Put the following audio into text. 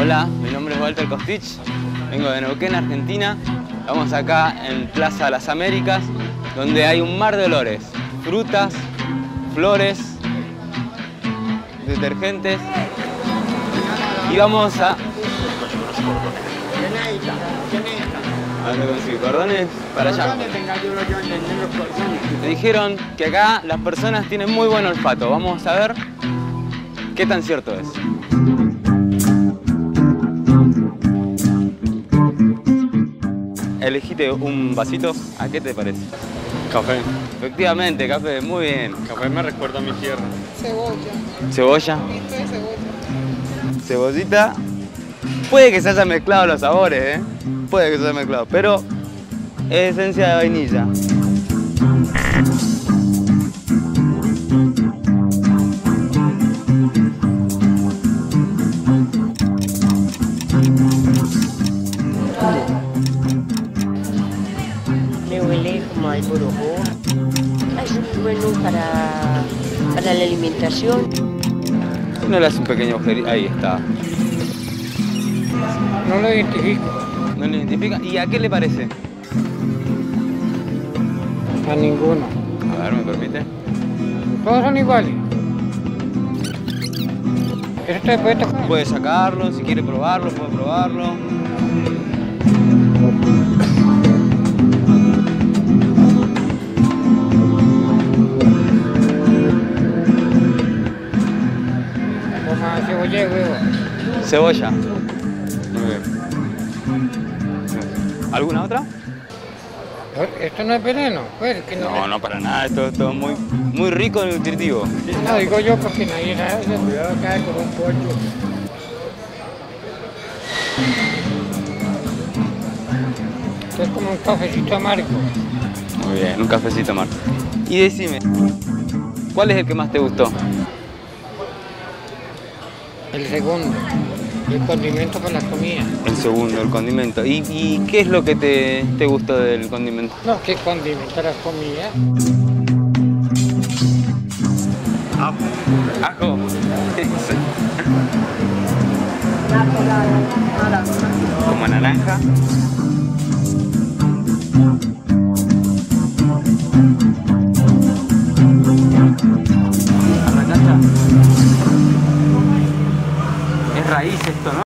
Hola, mi nombre es Walter Kostich, vengo de Neuquén, Argentina. Estamos acá en Plaza Las Américas, donde hay un mar de olores, frutas, flores, detergentes. Y vamos a ver, conseguir cordones para allá. Me dijeron que acá las personas tienen muy buen olfato. Vamos a ver qué tan cierto es. Elegiste un vasito. ¿A qué te parece? Café. Efectivamente, café. Muy bien. Café me recuerda a mi tierra. Cebolla. ¿Cebolla? Esto es cebolla. Cebollita. Puede que se hayan mezclado los sabores, ¿eh? Puede que se hayan mezclado, pero es esencia de vainilla. Me huele como al borojó. Es muy bueno para la alimentación. No le hace un pequeño agujerito. Ahí está. No lo identifico. ¿No le identifica? ¿Y a qué le parece? A ninguno. A ver, ¿me permite? Todos son iguales. ¿Eso te puede tocar? Puede sacarlo, si quiere probarlo, puede probarlo. Como cebolla y huevo. Cebolla. Muy bien. ¿Alguna otra? Esto no es veneno, pues. Que No, no para nada. Esto es muy rico y nutritivo. No, digo yo porque nadie sabe. Cuidado, cae con un pollo. Esto es como un cafecito amargo. Muy bien, un cafecito más. Y decime, ¿cuál es el que más te gustó? El segundo. El condimento para la comida. El segundo, el condimento. ¿Y qué es lo que te gustó del condimento? No, que condimenta la comida. Ajo. Como naranja. ¿A la cacha? Es raíz esto, ¿no?